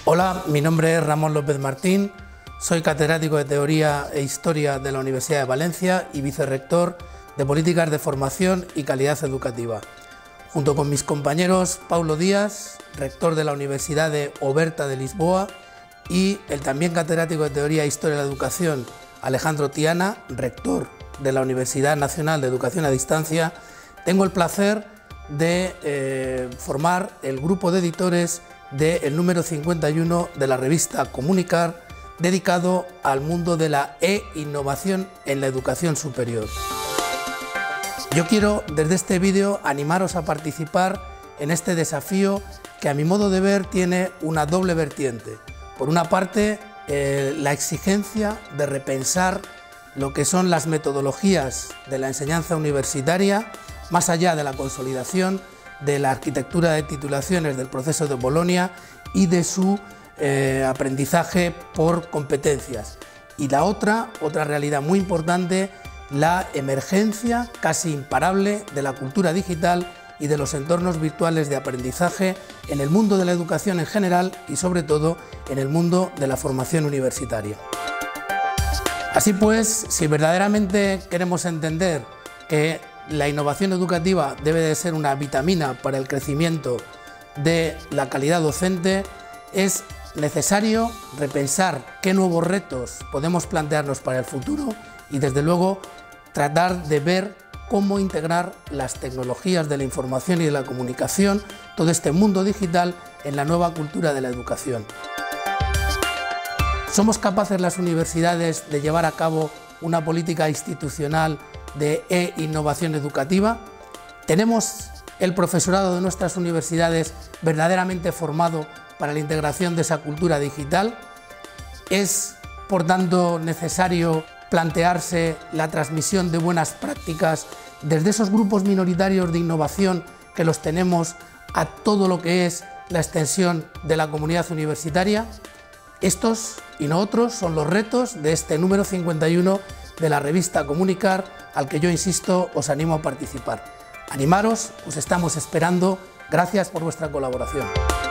Hola, mi nombre es Ramón López Martín, soy catedrático de Teoría e Historia de la Universidad de Valencia y vicerrector de Políticas de Formación y Calidad Educativa. Junto con mis compañeros Paulo Díaz, rector de la Universidad de Oberta de Lisboa, y el también catedrático de Teoría e Historia de la Educación, Alejandro Tiana, rector de la Universidad Nacional de Educación a Distancia, tengo el placer de formar el grupo de editores del número 51 de la revista Comunicar, dedicado al mundo de la e-innovación en la educación superior. Yo quiero desde este vídeo animaros a participar en este desafío que, a mi modo de ver, tiene una doble vertiente. Por una parte, la exigencia de repensar lo que son las metodologías de la enseñanza universitaria, más allá de la consolidación de la arquitectura de titulaciones del proceso de Bolonia y de su aprendizaje por competencias. Y la otra realidad muy importante, la emergencia casi imparable de la cultura digital y de los entornos virtuales de aprendizaje en el mundo de la educación en general y sobre todo en el mundo de la formación universitaria. Así pues, si verdaderamente queremos entender que la innovación educativa debe de ser una vitamina para el crecimiento de la calidad docente, es necesario repensar qué nuevos retos podemos plantearnos para el futuro y, desde luego, tratar de ver cómo integrar las tecnologías de la información y de la comunicación, todo este mundo digital, en la nueva cultura de la educación. ¿Somos capaces las universidades de llevar a cabo una política institucional de e-innovación educativa? ¿Tenemos el profesorado de nuestras universidades verdaderamente formado para la integración de esa cultura digital? ¿Es, por tanto, necesario plantearse la transmisión de buenas prácticas desde esos grupos minoritarios de innovación que los tenemos a todo lo que es la extensión de la comunidad universitaria? Estos y no otros son los retos de este número 51 de la revista Comunicar, al que yo, insisto, os animo a participar. Animaros, os estamos esperando. Gracias por vuestra colaboración.